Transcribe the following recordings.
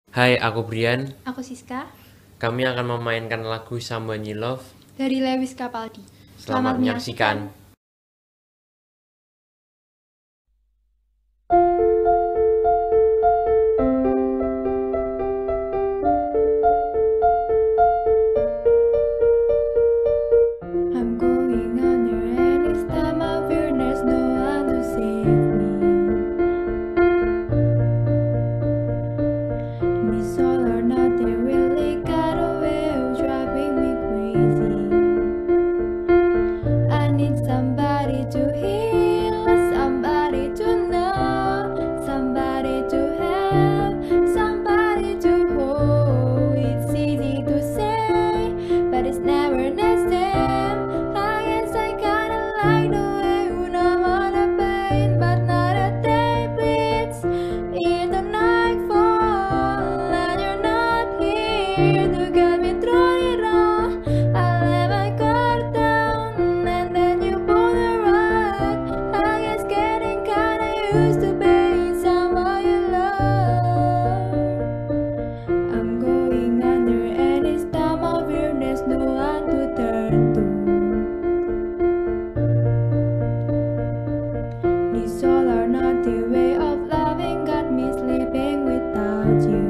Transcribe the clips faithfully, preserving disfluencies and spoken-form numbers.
Hai, aku Brian. Aku Siska. Kami akan memainkan lagu Someone You Love dari Lewis Capaldi. Selamat, Selamat menyaksikan. I'm going under and it's time of year, there's no one to save me. This all or nothing really got a way of driving me crazy. I need somebody to heal, somebody to know, somebody to have, somebody to hold. It's easy to say, but it's never the same. I guess I kinda like the way you know what the pain, but not a day bleeds into nightfall, and you're not here to get me through it all. I let my guard down, and then you pull the rug. I guess getting kinda used to being someone you love. I'm going under and it's time of year, there's no one to turn to. This all or nothing way of loving got me sleeping without you.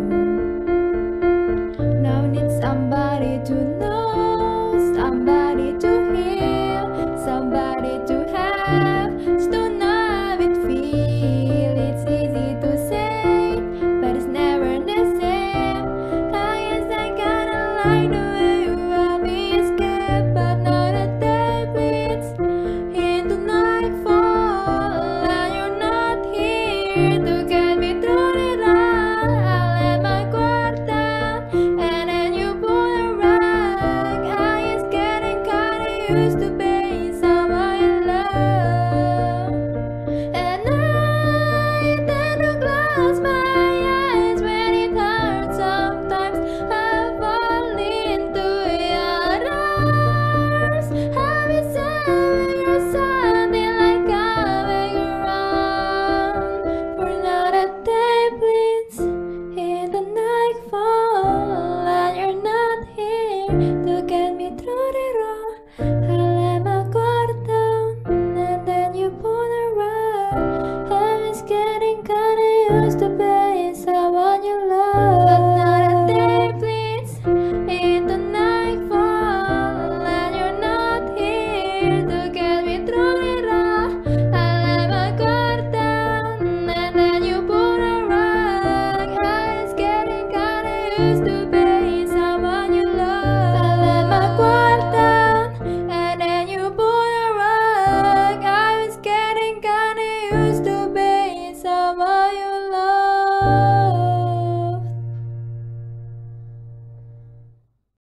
Now need somebody to know, somebody to heal, somebody to have, still not it feel. It's easy to say, but it's never the same. I guess I kinda like the way you help me escape, but now the day bleeds into nightfall, and you're not here to get me through it all. I let my guard down, and then you pull the rug. I is getting kinda used to being someone you love. And I tend to close my eyes when it hurts. Sometimes I fall into your arms. I'll be saving you something like coming around. For now the day bleeds in the nightfall, and you're not here to get me through the all. I let my guard down, and then you pull the rug. I was getting kinda used to being someone you love. But now the day bleeds into nightfall, and you're not here to get me through it all. I let my guard down, and then you pull the rug. I was getting kinda used to